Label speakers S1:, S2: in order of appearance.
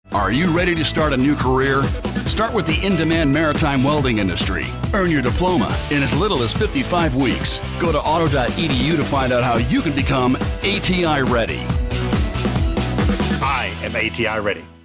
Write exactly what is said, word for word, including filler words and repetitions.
S1: Are you ready to start a new career? Start with the in-demand maritime welding industry. Earn your diploma in as little as fifty-five weeks. Go to auto dot E D U to find out how you can become A T I ready.
S2: I am A T I ready.